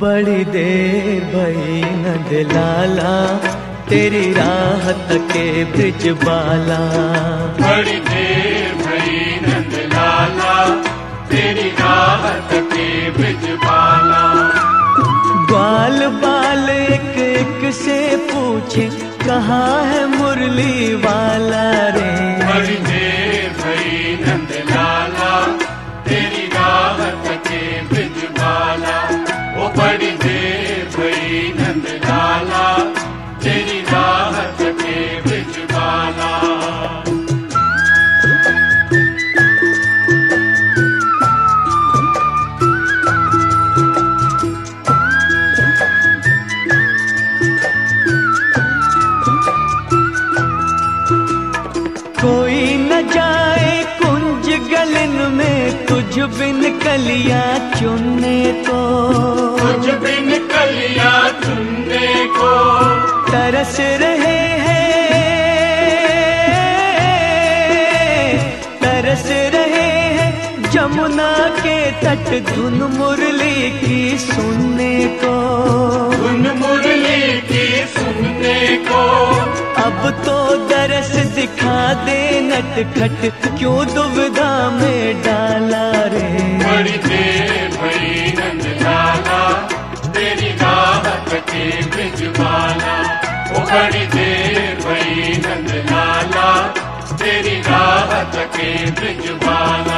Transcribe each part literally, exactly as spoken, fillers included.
बड़ी देर भई नंद लाला तेरी राहत के ब्रिज बाला। बड़ी देर भई नंद लाला तेरी राहत के ब्रिज बाला। बाल बाल एक एक से पूछे कहाँ है मुरली वाला रे। बड़ी देर भई नंद लाला तेरी राहत के ब्रिज बाला। वो बड़ी देर भई नंद लाला तेरी राहत के ब्रिज बाला। कोई न जाए कुंज गलन में तुझ बिन कलियां चुनने को। तुझ बिन कलियां चुनने को तरस रहे हैं तरस रहे हैं जमुना के तट धुन मुरली की सुनने को। धुन मुरली की सुनने को अब तो दरस दिखा दे नटखट क्यों दुविधा में डाला रे। बड़ी देर भई नंद लाला तेरी राहत के ब्रिज बाला। वो बड़ी देर भई नंद लाला तेरी राहत के ब्रिज बाला।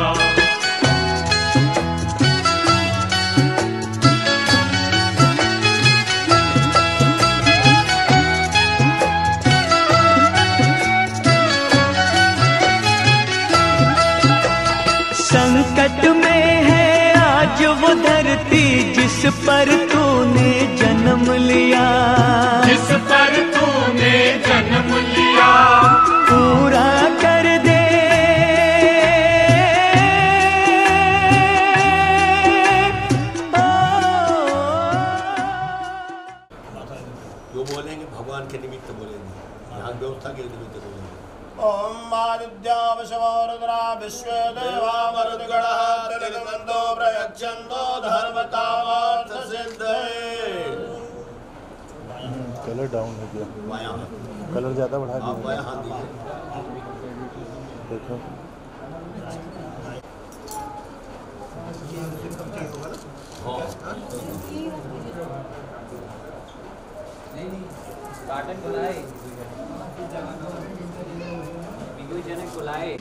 संकट में है आज वो धरती जिस पर तूने जन्म लिया। जिस पर तूने जन्म लिया पूरा कर दे जो बोलेंगे भगवान के निमित्त बोलेंगे, यहाँ व्यवस्था के निमित्त बोलेंगे। ओम आदित्या वशवरुद्रा विश्वदेवा मरुद्गणः त्रिगुणवन्तो प्रयच्छन्तो धर्मकामार्थ सिद्धये। कलर डाउन हो गया, बायां कलर ज़्यादा बढ़ा दिया। आप बायां हाथ दीजिए। देखो स्टार्टअप बुलाए वीडियो जनक बुलाए।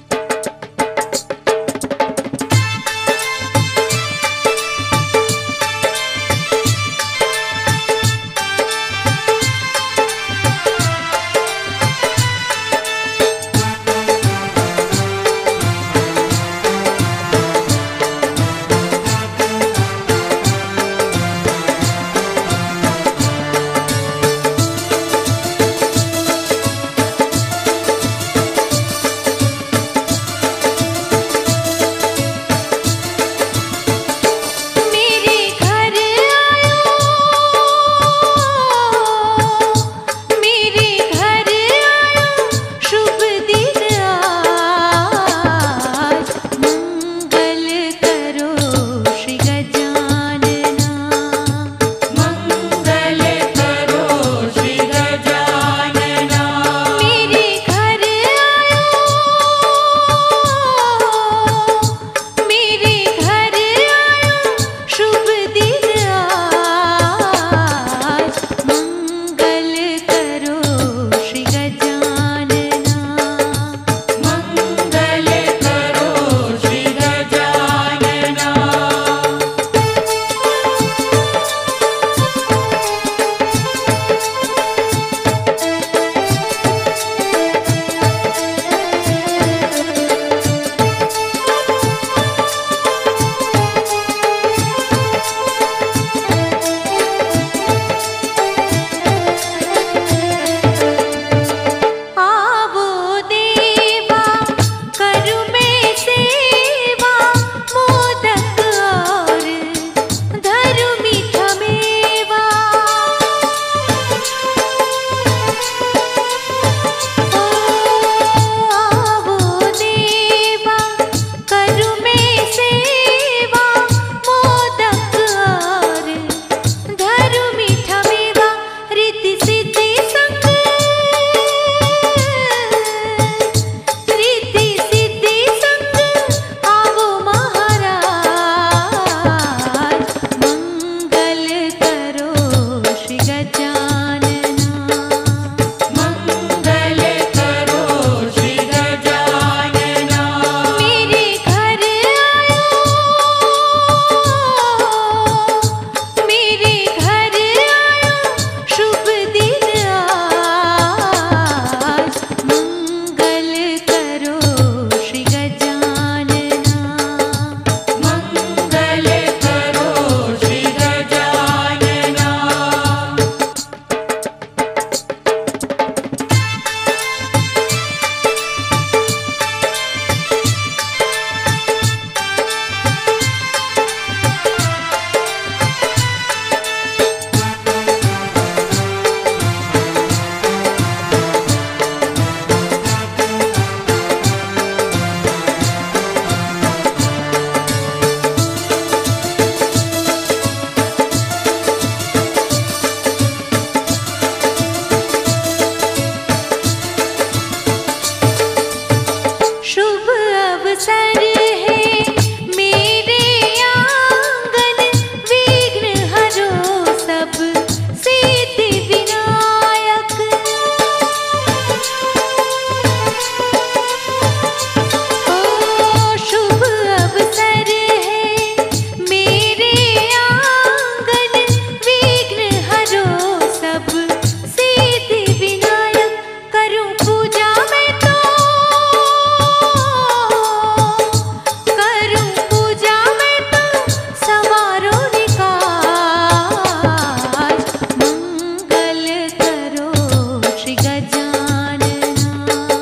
अवसर है मेरे आंगन, विघ्न हरो सब सिद्धि विनायक। ओ शुभ अवसर है मेरे आंगन, विघ्न हरो सब सिद्धि विनायक। करूं पूजा मैं तो, करूं पूजा मैं तो सवारो निकाज। मंगल करो श्री गजानना,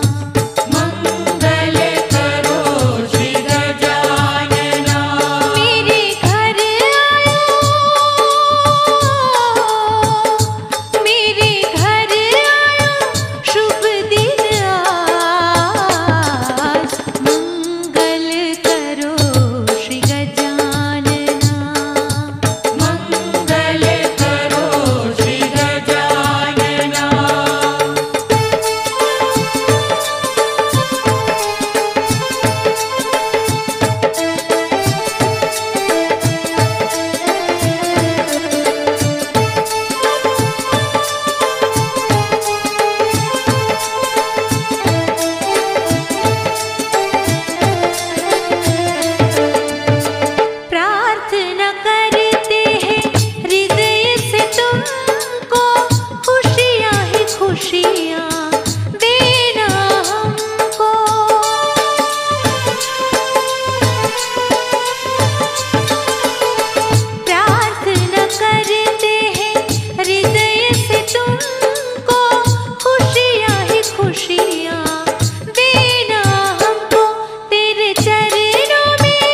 मंगल करो श्री गजानना। मेरे घर आयो, मेरे घर आयो शुभ दिन आज। मंगल करो श्री गजानना, मंगल करो श्री गजानना। प्रार्थना करते हैं हृदय से तुमको, खुशियाँ ही खुशियाँ देना हमको। प्रार्थना करते हैं हृदय से तुमको, खुशियाँ ही खुशियाँ देना हमको। तेरे चरणों में,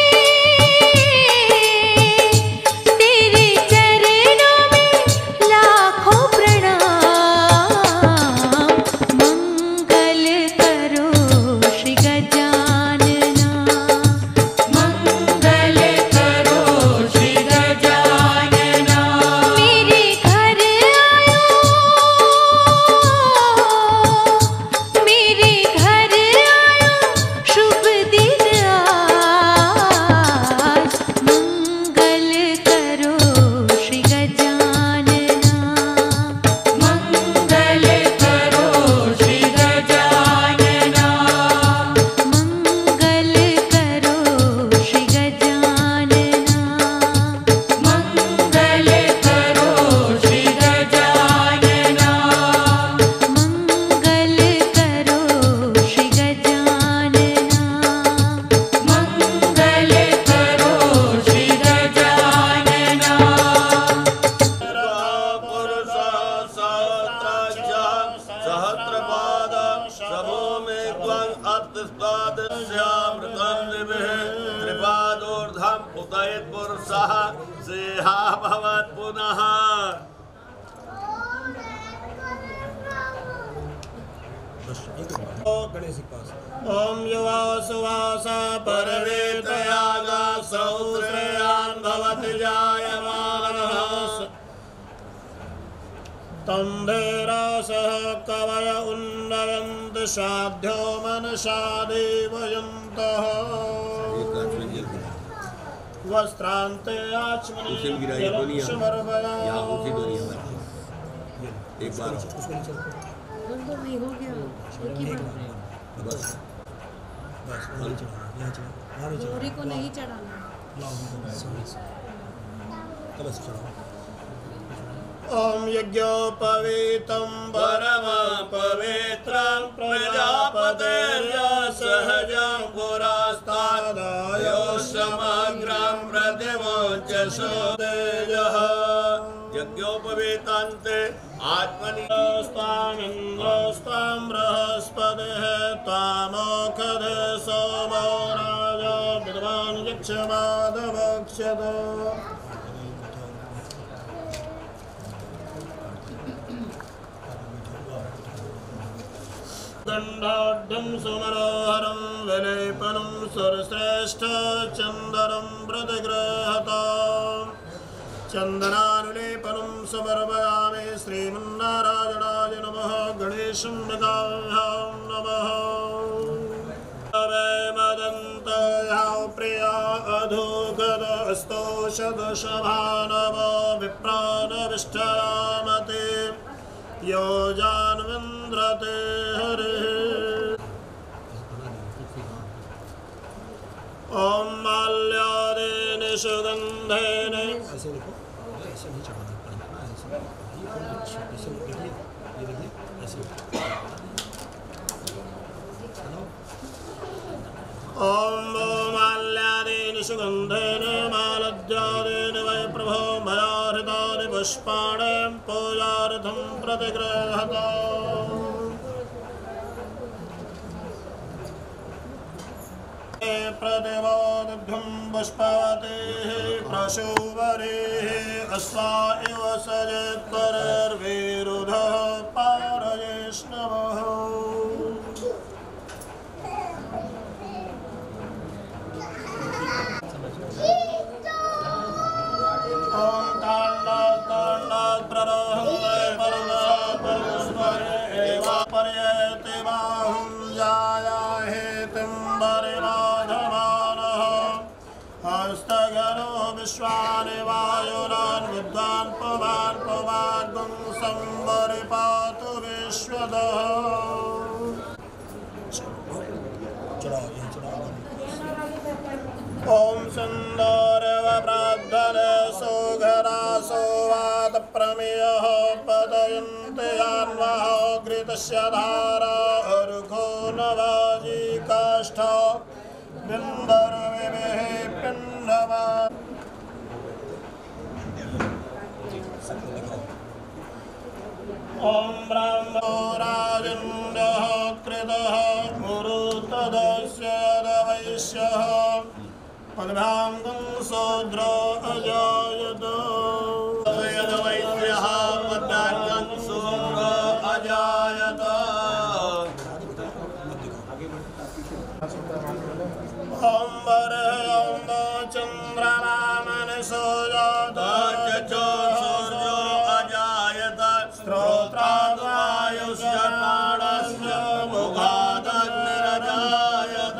तेरे चरणों में लाखों प्रणाम। मंगल करो श्री गजानना, मंगल करो श्री गजानना। मेरे घर आयो, मेरे घर आयो शुभ दिन आज। मंगल करो श्री गजानना, मंगल करो श्री गजानना। मंगल करो श्री गजानना, मंगल करो श्री गजानना। मंगल करो श्री गजानना, मंगल करो श्री गजानना। पुरुष सहस्रज सहस्रपाद शभो मे त्वं अत्स्तादस्यामृतं दिवे। त्रिपादोर्ध्वं उदयत् पुरुषः सेहा भवत् पुनः। ओम युवा सुवास परवेतयागा सौश्रेयान् भवति जायमानः। तन्धेरासः कवय उन्नयन्त साध्यो मनसा देवयन्तः। वस्त्रान्ते आचमनीयं जलक्षमर्वया। एक बार नहीं हो गया एक ही बार। बस गौरी को नहीं चढ़ाना। ओम यज्ञोपवीतं परम पवित्रं प्रजापतेर्य सहजं पुरस्तादायो समग्रं प्रतिमोचसो तेजः। यज्ञोपवीतान्ते आत्मनि स्तामिन्द्रस्तां बृहस्पतिः त्वामोखदे सोमो राजा विद्वान् यक्षमादवक्षत। दण्डाढ्यं सुमनोहरं विलेपनं सुरश्रेष्ठ चन्दनं प्रतिगृहताम्। चन्दनानुलेपनं समर्पयामि श्रीमन्नारायणाय नमः। गणेशं मृगाभ्यां नमः। शदशभानव विप्रानविष्ठयामते यो जानविन्द्रते हरिः। ॐ माल्यादेन सुगन्धेन ॐ माल्यादेन सुगन्धेन मालद्यादेन वै प्रभो मया हृतानि पुष्पाणि पूजार्थं प्रतिगृह्यता। प्रतिवादभ्यं पुष्पवतेः प्रशोभरेः अस्वा इव सजत्परर्विरुधः पारयेष्णवः। ॐ ताण्डात् ताण्डात् प्ररोहन्ते पर्वतपुष्परे एव पर्येते बाहुं जायाहेतिं परिबाधमानः हस्तगरो विश्वानि वायुरान् विद्वान् पुमान् पुमार्गं संवरिपातु विश्वदः। ॐ सुन्दरव प्रार्थन सुघरासोवाद प्रमेयः पदयन्ति यान्वः घृतस्य धारा अर्घो नवाजी काष्ठ बिम्बरविभिः पिण्डवा। ॐ ब्रह्मो राजेन्द्रः कृतः गुरुतदस्य वैश्यः पद्भ्याङ्गं शूद्रो अजायत। यद्वैद्यः पद्भ्याङ्गं शूद्रो अजायत। ॐ वरं चन्द्रमा मनसो जातः सूर्यो अजायत। श्रोत्राद् वायुस्य प्राणस्य मुखादग्निरजायत।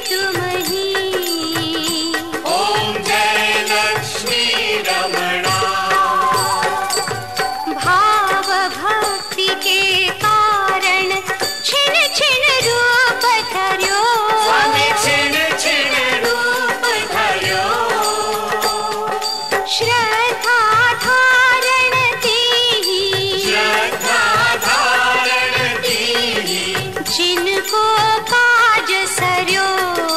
तुम ही। ओम जय लक्ष्मी रमणा। भाव भक्ति के कारण छिन छिन रूप धर्यो। स्वामी छिन छिन रूप धर्यो। श्रद्धा धारण दीहि। श्रद्धा धारण दीहि। जिनको काज सर्यो।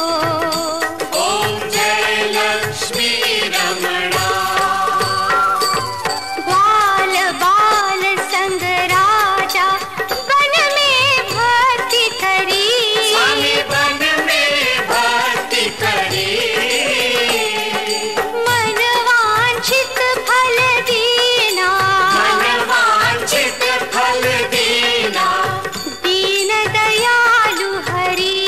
ओम जय लक्ष्मी रमणा। ग्वाल बाल संग राजा वन में भक्ति करी। स्वामी वन में भक्ति करी। मन वांछित फल दीना। मन वांछित फल दीना। दीन दयालु हरि।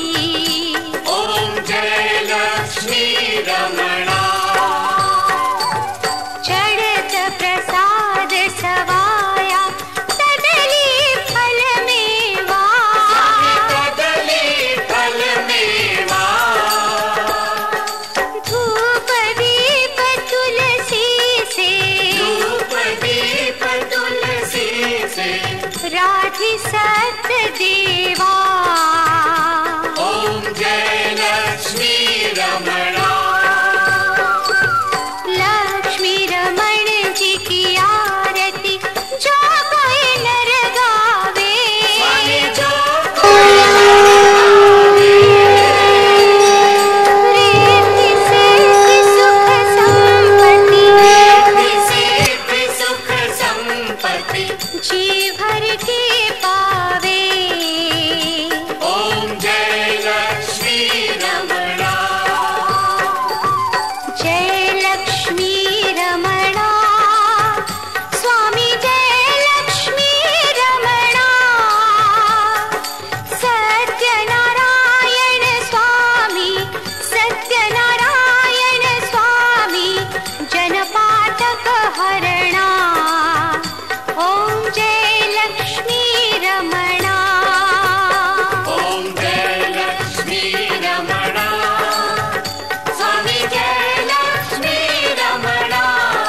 ओम जय लक्ष्मी रमणा। चढ़त प्रसाद सवाया तदली फल मेवा। कदली फल मेवा। धूप दीप तुलसी से। धूप दीप तुलसी से। राधि सत्य देवा। ओम जय लक्ष्मी रमणा। लक्ष्मी रमण जी की आरती जो कोई नर गावे। स्वामी जो रिद्धि सिद्धि सुख संपत्ति। रिद्धि सिद्धि सुख संपत्ति। जी भर के पावे। ओम जय लक्ष्मी रमणा। जय लक्ष्मी रमणा। स्वामी जय लक्ष्मी रमणा। सत्यनारायण स्वामी। सत्यनारायण स्वामी जनपाठक हरणा। ओम जय लक्ष्मी रमणा। ओम जय लक्ष्मी रमणा। स्वामी जय लक्ष्मी रमणा।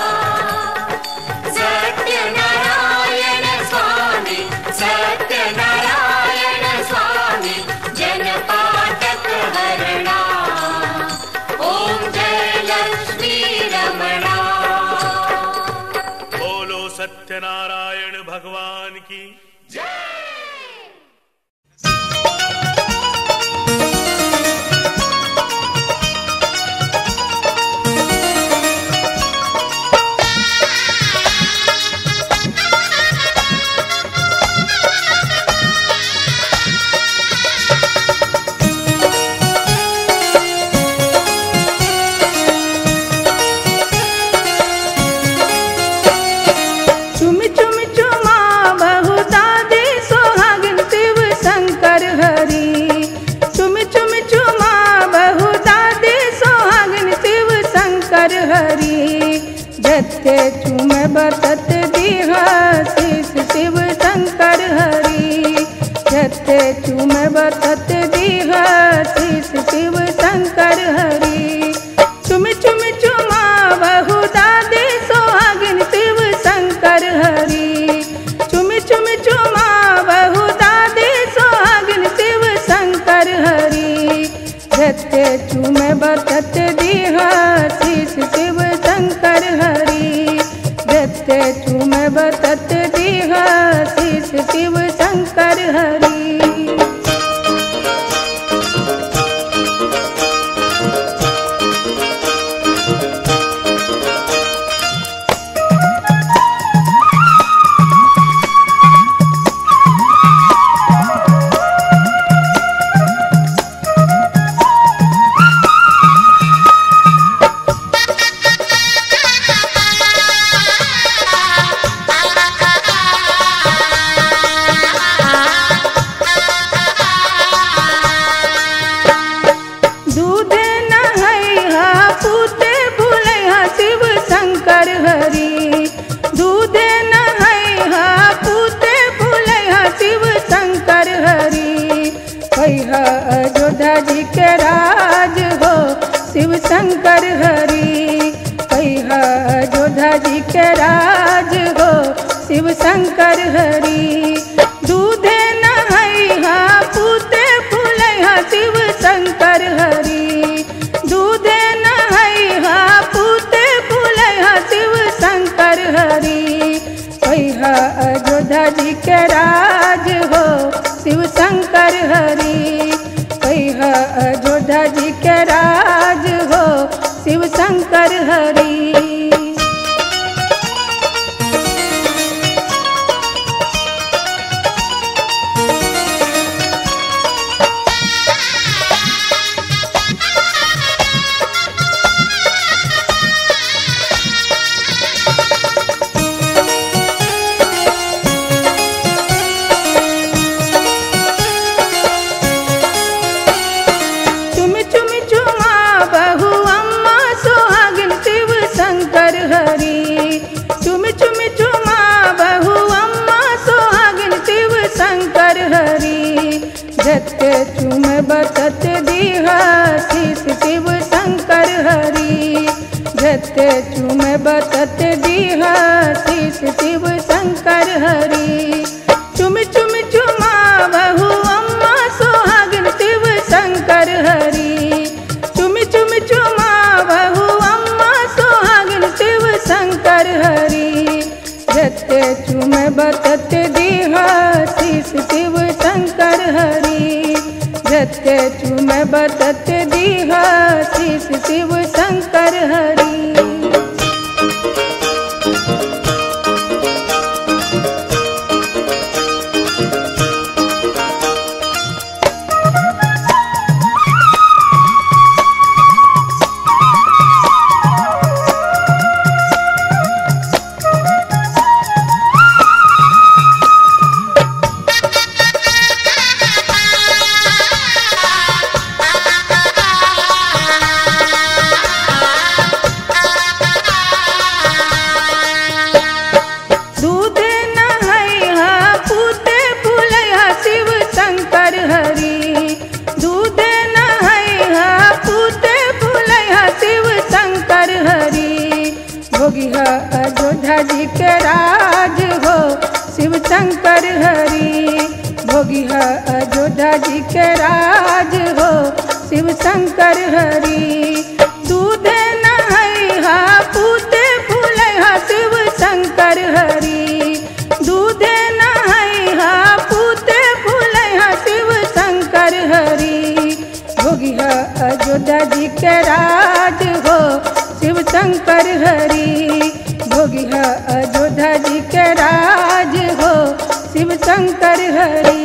सत्यनारायण स्वामी। सत्यनारायण स्वामी जनपाठक हरणा। ओम जय लक्ष्मी रमणा। बोलो सत्यनारायण भगवान की जय। चुम चुम चुमा बहुता दे सोहागिन शिव शंकर हरि। चुम चुम चुमा बहुता दे सोहागिन शिव शंकर हरि। जते चुम बतत दीहा शीश शिव शंकर हरि। जते चुम बतत दीहा शीश शिव शंकर हरि। चुम चुम चुमा बहुता दे सोहागिन शिव शंकर हरि। चुम चुम चुमा बहुता दे सोहागिन शिव शंकर हरि। जते चुम बतत दीहा शीश शिव शंकर हरि। जते चुम बतत दीहा शीश शिव शंकर हरि। कहिया अयोध्या जी के राज हो शिव शंकर हरि। कहिया अयोध्या जी के राज हो शिव शंकर हरि। दूधे नहैया पूते फूलैया शिव शंकर हरि। दूधे नहैया पूते फूलैया शिव शंकर हरि। कहिया अयोध्या जी के राज हो शिव शंकर हरि। कहिया अयोध्या जी के राज हो शिव शंकर हरि। जते चुम बतत दीहा शीस शिव शंकर हरि। जते चुम बतत दीहा शीस शिव शंकर हरि। चुम चुम चुमा बहु अम्मा सोहागिन शिव शंकर हरि। चुम चुम चुमा बहु अम्मा सोहागिन शिव शंकर हरि। जते चुम बतत दीहा शीस शिव शंकर हरि। जते चुम बतत दीहा शीस शिव शंकर हरि। भोगिया अयोध्या जी के राज हो शिव शंकर हरि। भोगिया अयोध्या जी के राज हो शिव शंकर हरि। दूधे नहैया पूते फूलैया शिव शंकर हरि। दूधे नहैया पूते फूलैया शिव शंकर हरि। भोगिया अयोध्या जी के राज हो शिव शंकर हरि। भोगिया अयोध्या जी के राज हो शिव शंकर हरि।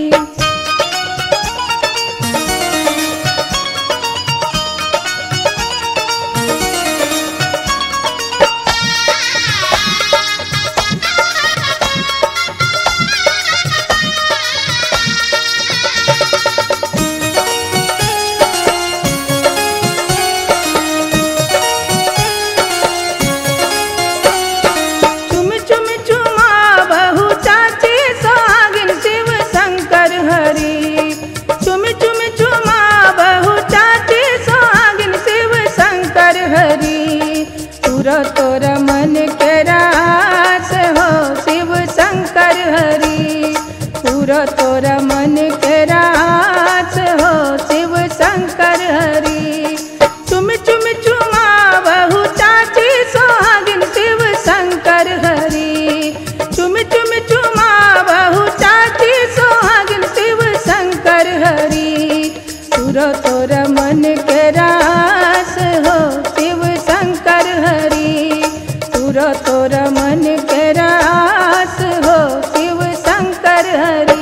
तोरा मन के रास हो शिव शंकर हरि। पूरा तोरा मन के रास हो शिव शंकर हरि। चुम चुम चुमा बहु चाची सोहागिन शिव शंकर हरि। चुम चुम चुमा बहु चाची सोहागिन शिव शंकर हरि। पूरा तोरा मन के रास हो शिव शंकर हरि। पूरा तोरा मन के रास हो शिव शंकर हरि।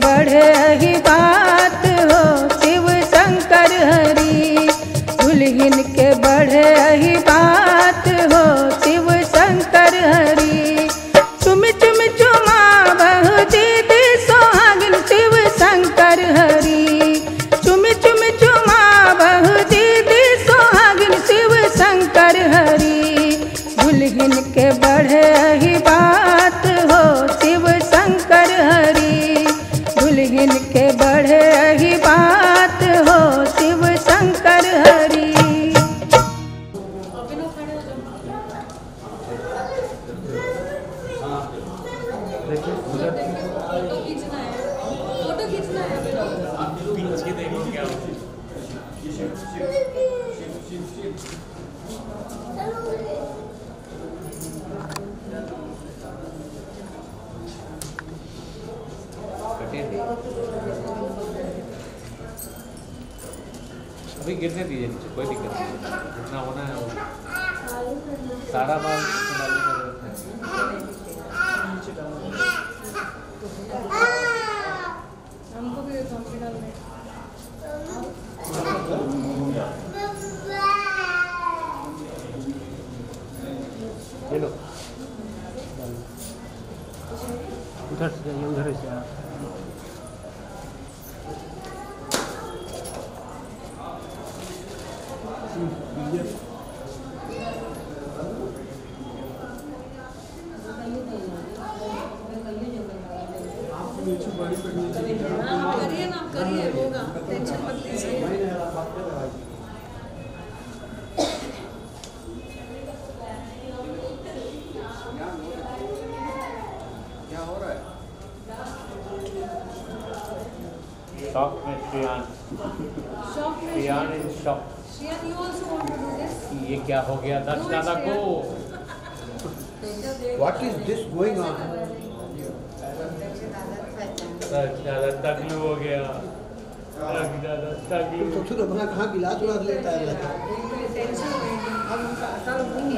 बढ़े ही बात हो शिव शंकर हरि। दुल्हन के बढ़े ही बात हो शिव शंकर हरि। चुम चुम चुमा बहु दीदी सोहागिन शिव शंकर हरि। चुम चुम चुमा बहु दीदी सोहागिन शिव शंकर हरि। दुल्हन के बढ़े ही बात हो शिव शंकर हरि। दुल्हन के बढ़े ही बात हो शिव शंकर हरि। अभी गिरने दीजिए नीचे, कोई दिक्कत नहीं, जितना होना है वो सारा माल डालने का जरूरत है। हमको भी डालने लो उधर से जाइए, उधर से आप करिए ना, करिए, होगा, टेंशन मत लीजिए। शॉक में Shreyan, Shreyan in shock. Shreyan, you also want to do this? ये क्या हो गया दस दादा को? What is this going on? दस दादा तगलू हो गया, दस दादा तगलू। तो फिर अपना कहाँ गिलास उलास लेता है लगा? टेंशन होगी, अब उनका आटा लगेंगे।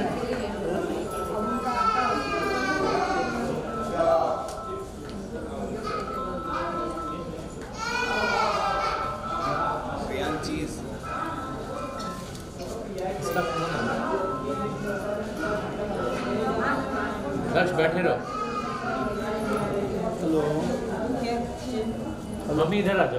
दर्श बैठे रहो। हेलो, मम्मी इधर आ जाओ।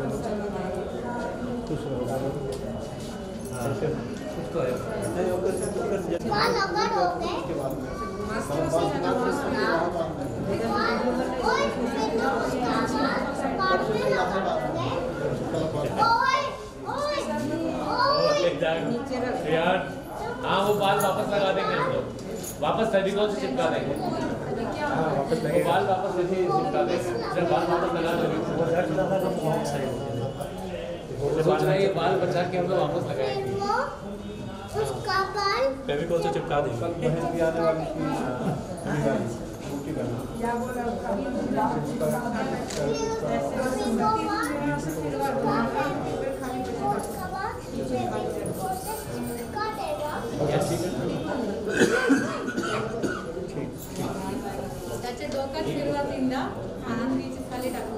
यार हाँ, वो बाल वापस लगा देंगे हम लोग, वापस फेविकॉल से चिपका देंगे। वो बाल वापस ऐसे ही चिपका देंगे, जब बाल वापस लगा देंगे। सोच रहा है ये बाल बचा के हम लोग वापस लगाएंगे। उसका बाल फेविकॉल से चिपका देंगे। कल बहन भी आने वाली थी, क्या बोला उसका त्याचे डोक्यात फिरवा तीनदा, आनंदीची खाली टाकून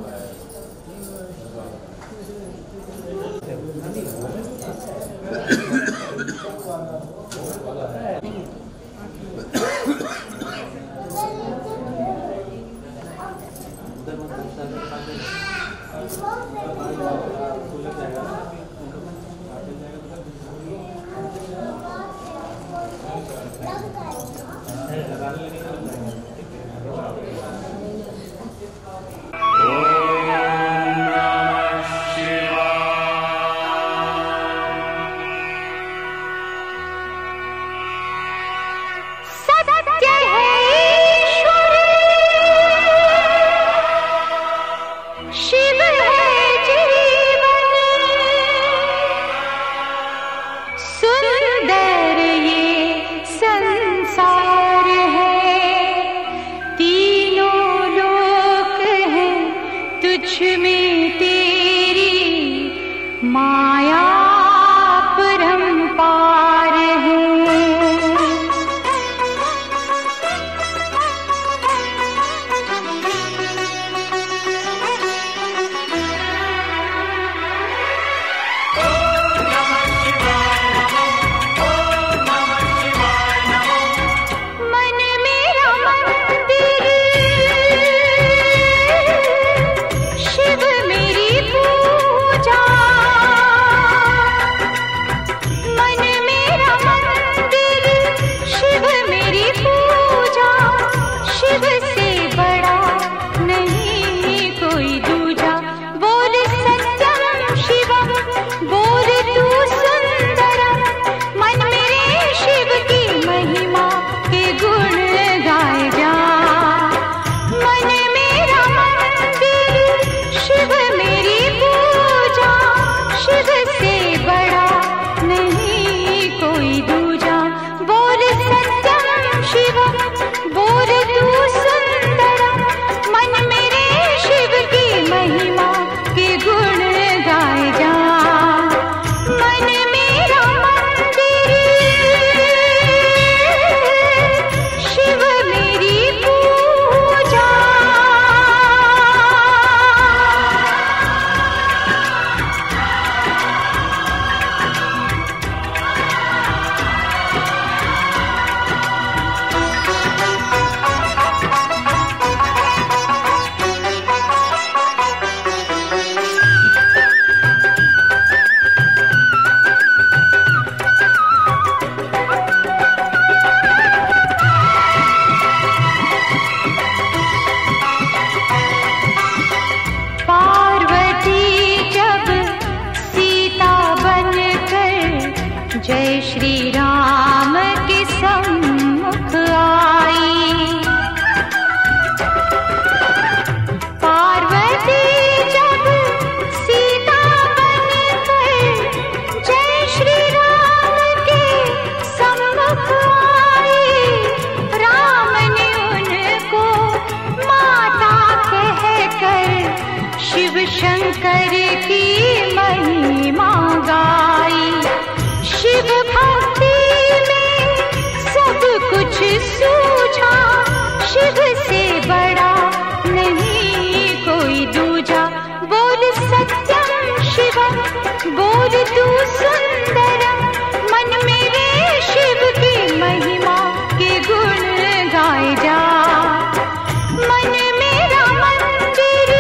शंकर की महिमा गाई। शिव भक्ति में सब कुछ सूझा, शिव से बड़ा नहीं कोई दूजा। बोल सत्यम शिवम, बोल तू सुंदरम, मन मेरे शिव की महिमा के गुण गाए जा। मन मेरा मंदिर,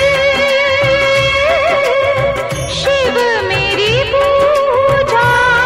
शिव मेरी पूजा।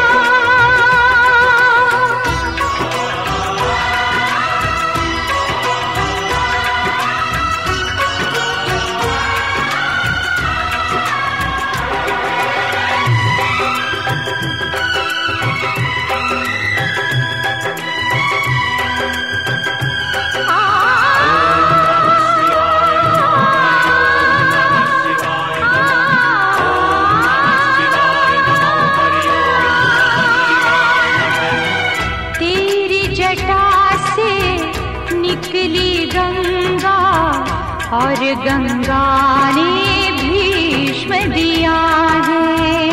और गंगा ने भीष्म दिया है।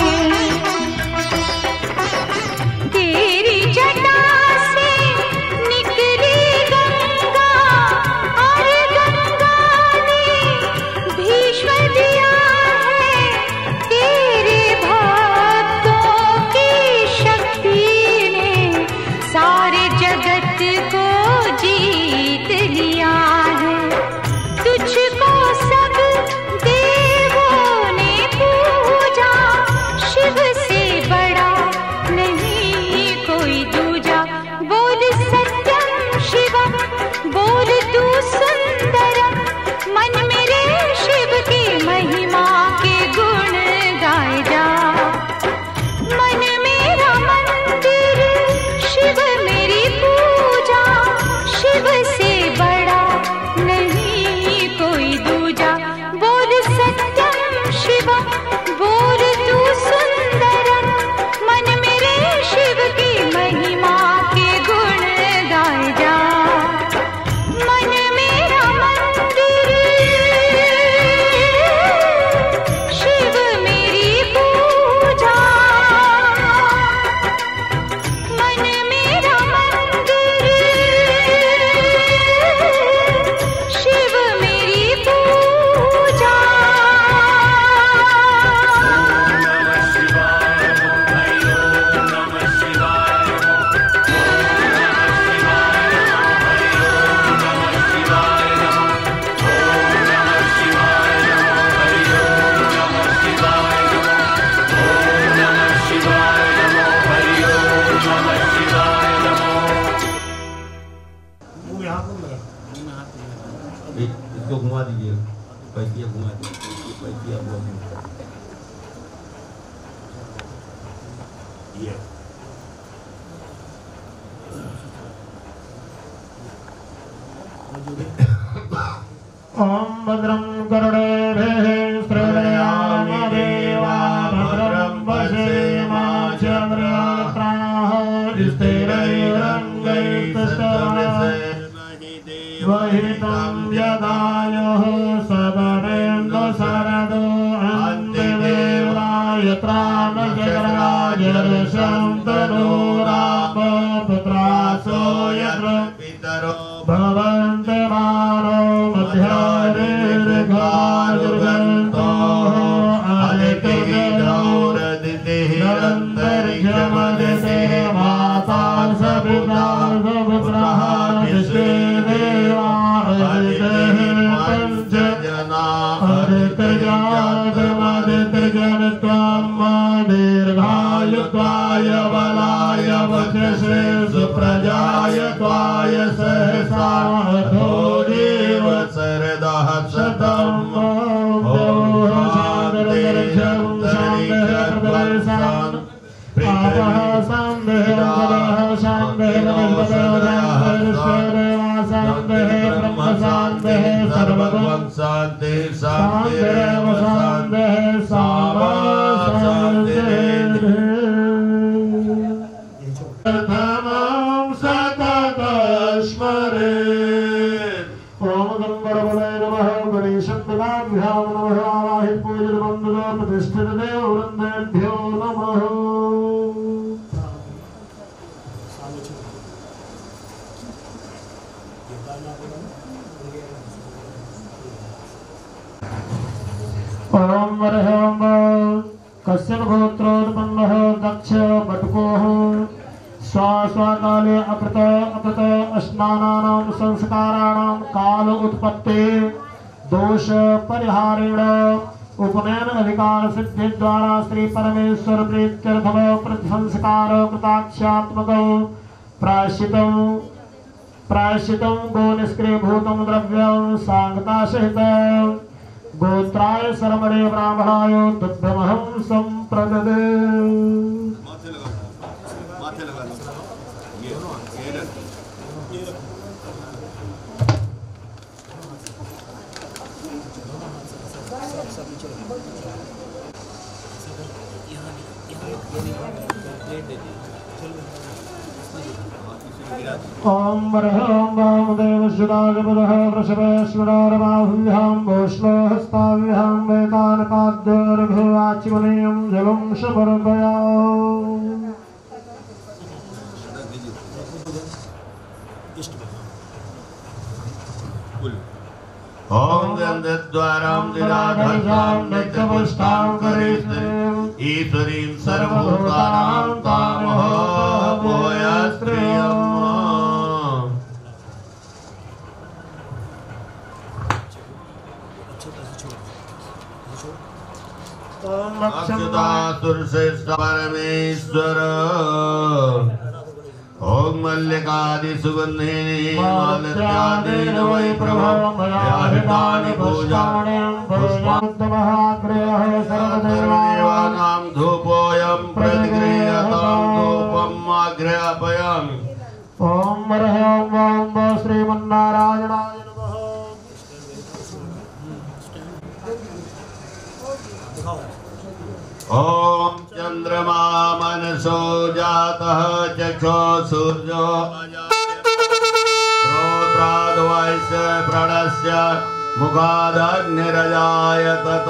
तेरी जटा से निकली गंगा, और गंगा ने भीष्म दिया है। तेरे भक्तों की शक्ति ने सारे जगत को जीत लिया है। तुझको सब देवों ने पूजा, शिव से बड़ा नहीं कोई दूजा। बोल सत्यम शिवम, बोल तू सुंदरम, मन मेरे शिव की महिमा के गुण गाए जा। मन मेरा मंदिर, शिव मेरी पूजा, शिव से बड़ा नहीं कोई दूजा। बोल सत्यम शिवम, बोल तू सुंदरम, मन मेरे शिव की महिमा के गुण गाए जा। मन मेरा मंदिर, शिव मेरी पूजा। मन मेरा मंदिर, शिव मेरी पूजा। इसको घुमा दीजिए, पैसिया घुमा दीजिए, पैसिया ये ओम भद्रं कर्णेभिः श्रृणयाम देवा, भद्रं पश्येमाक्षराः स्थिरैरङ्गैस्तवहितं यदायुः सदरेन्दु शरदो अन्तिदेवाय त्राणजगराजर्षं तनूरापपुत्रासो यत्र पितरो भवन्ति मानो मध्यारेर्घायुर्गन्तोः अदितिर्गौरदितिरन्तरिक्षमदिते माता सविता सपुत्रः विश्वे देवा अदितिः पञ्चजना अदितिर्जातमदितिर्जनत्वं दीर्घायुत्वाय बलाय वचसे सुप्रजाय त्वाय सहसा अथो जीव सरदः शतं शान्तिरक्षं शान्तिर्दर्शनं पापः शान्तिर्मदः शान्तिर्मदः शान्तिः ब्रह्म शान्तिः सर्वगं शान्ति शान्तिरेव शान्तिः सामा शान्तिः। प्रथमं सततं स्मरेत्। ओम गं परमले नमः, गणेशं नमः, नमः आवाहयामि। पूजित बंधुरो प्रतिष्ठित देव वृंदेभ्यो नमः। ओम वरहम कश्यप गोत्रोत्पन्नः दक्ष बटुकोः स्वास्वाकाले अकृत अकृत स्नानानां संस्काराणां काल उत्पत्ति दोष परिहारेण उपनयन अधिकार सिद्धि द्वारा श्री परमेश्वर प्रीत्यर्थम प्रतिसंस्कार कृताक्षात्मकं प्रायश्चितं प्रायश्चितं गो निष्क्रियभूतं द्रव्यं सांगता सहित गोत्राय सरमणे ब्राह्मणाय तुभ्यमहं संप्रददे। माथे लगा माथे लगा ये ये रख ये रख ओम वरहं वामदेव सुदागपदः वृषभेश्वरारमाभ्यां भूष्णोहस्ताभ्यां वेदानपाद्योर्भुवाचिमनीयं जलं शपर्दया। ओम गंधद्वारां दिराधर्षां नित्यपुष्टां करेश्वरीं ईश्वरीं सर्वभूतानां तामह भूयास्त्रियम्। अच्युतासुरश्रेष्ठ परमेश्वर ओम मल्लिकादि सुगंधिनी मालत्यादीन वै प्रभो मयाहितानि पूजानि पुष्पान्तमहाग्रयः सर्वदेवानां धूपोऽयं प्रतिगृह्यतां धूपम् आग्रयापयामि। ओम वरहं वां श्रीमन्नारायणाय नमः। ओम चंद्रमा मनसो जातः चक्षो सूर्यो श्रोत्राद्वैस्य प्रणस्य मुखादग्निरजायतत।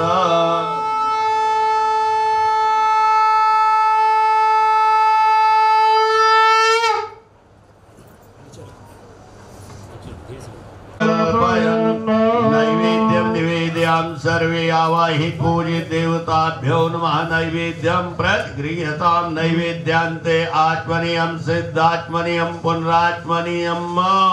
नैवेद्यं निवेद्यां सर्वे आवाहि पूजित देवताभ्यो नमः। नैवेद्यं प्रतिगृह्यतां नैवेद्यान्ते आत्मनीयं सिद्धात्मनीयं पुनरात्मनीयम्।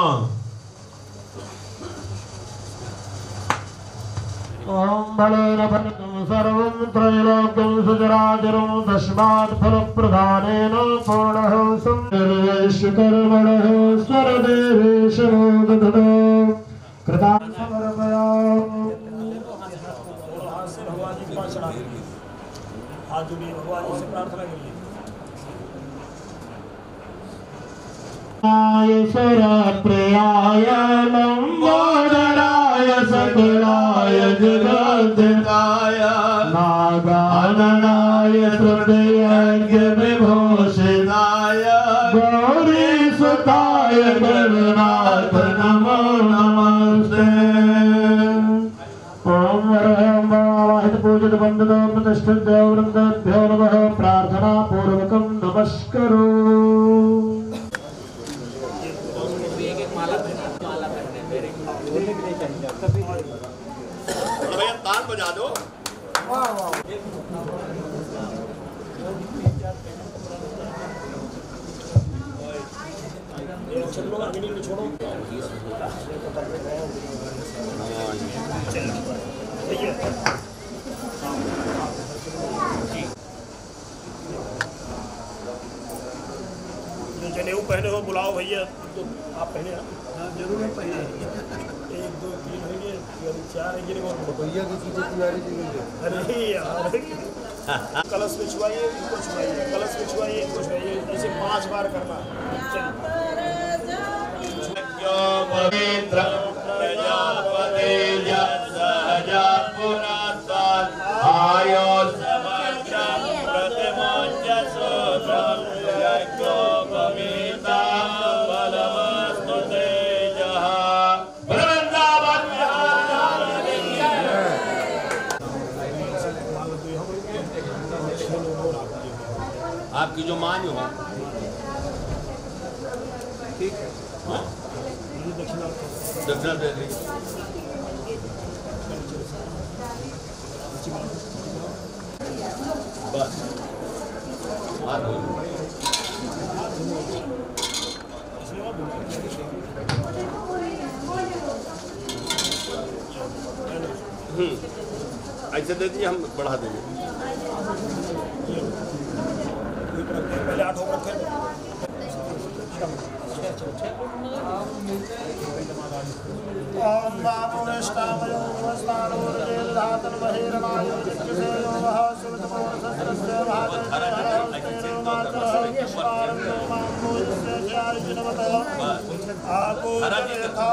ओम बलेन फलितं सर्वं त्रैलोक्यं सुचराचरं तस्मात् फलप्रदानेन पूर्णः संकर्मणः स्वरदेवेशो दधतो कृता समर्पयामि। भगवान जी के पास चढ़ा हाथ जोड़िए, भगवान जी से प्रार्थना करिए। सुर प्रियाय लंबोदराय सकलाय जगद्धाय नागाननाय हृदयज्ञ विभूषिताय गौरी सुताय गणनाथ नमो नमस्ते। ओम वरहं वाहित पूजित वंदितो प्रतिष्ठित देववृंदेभ्यो नमः। प्रार्थना पूर्वकं नमस्करो। भैया ताल बजा दो। चलो आगे नहीं छोड़ो। जनेऊ पहने हो बुलाओ भैया, तो आप पहने ना जरूर पहने। एक दो तीन होंगे, चार है भैया की चीजें तुम्हारी चीजें। अरे यार कलश में छुआइए, इनको छुआइए, कलश में छुआइए, इनको छुआइए, ऐसे पांच बार करना। पवित्र प्रजापति सहजा पुनस्तात् आयो समग्रं प्रतिमोच्च सूत्रं यज्ञो भविता बलमस्तु तेजः। वृंदावन आपकी जो मान हो ठीक है। हाँ? दक्षिणा दे दी। बस हाथ धो लो। हम्म ऐसे दे दिए, हम बढ़ा देंगे। पहले आठ होकर रखे ओम बाबू निष्ठामयो नमस्तारोर्जेदातन बहिर्मायो जिज्ञसेयो वह सुरतमोर सत्रस्य भाजस्य हरस्तेरो मामो यस्य ध्यायिनवतः आपो यथा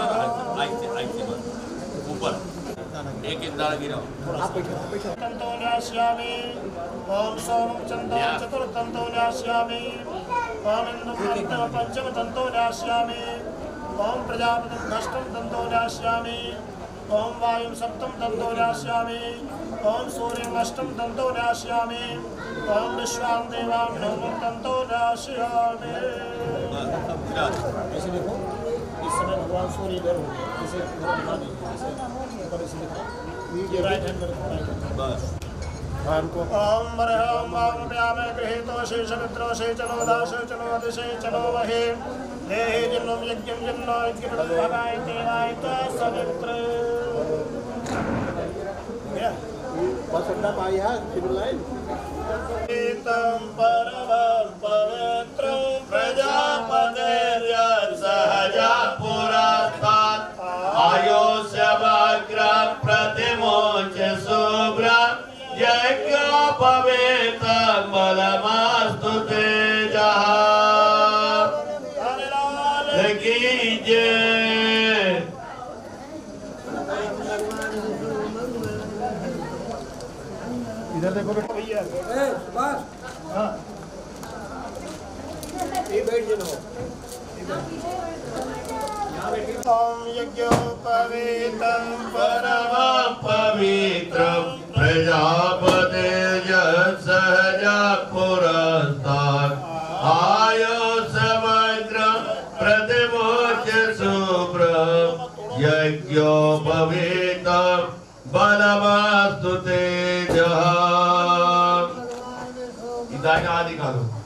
ऊपर एक एक दाना गिराओ। तंतो न्यास्यामि ओम सोमं चंदो चतुर्थंतो न्यास्यामि ओम इंदुं अर्धं पंचम तंतो न्यास्यामि ओम प्रजापतिं षष्ठं तंतो न्यास्यामि ओम वायुं सप्तम तंतो न्यास्यामि ओम सूर्यं अष्टम तंतो न्यास्यामि ओम विश्वान् देवान् नवमं तंतो न्यास्यामि। ऐसे देखो इस समय भगवान सूर्य इधर हो इसे राइट हैंड बस ओम वरहं वामप्यामे गृहीतो शेषमित्रो शेचलो दाशो चलो अदिशे चलो वहे देहि जिन्नो यज्ञं जिन्नो यज्ञं भगाय देवाय तो सवित्र या बस अपना पाई है सिविल लाइन तम परमं पवित्रं प्रजापतिर्यत्सहजा पुरास्तात् आयोस्यवग्र प्रतिमोच शुभ्रं यज्ञोपवीतं बलमस्तु तेजः की जय। इधर देखो बेटा भैया बस हाँ ये बैठ जाओ। ओम यज्ञोपवीतं परमं पवित्रं प्रजापतिर्यत्सहजा पुरस्तात् आयुष्यवग्रं प्रतिमोच्य शुभ्रं यज्ञोपवीतं बलमस्तु तेजः। इदानीं आदि करो।